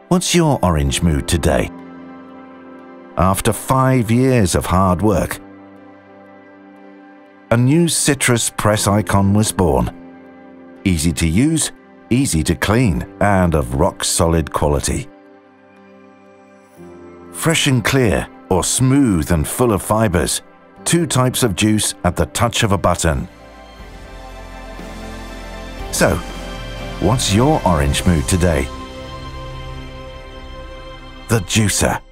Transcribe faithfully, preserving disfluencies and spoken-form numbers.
What's your orange mood today? After five years of hard work, a new citrus press icon was born. Easy to use, easy to clean, and of rock-solid quality. Fresh and clear, or smooth and full of fibres, two types of juice at the touch of a button. So, what's your orange mood today? The juicer.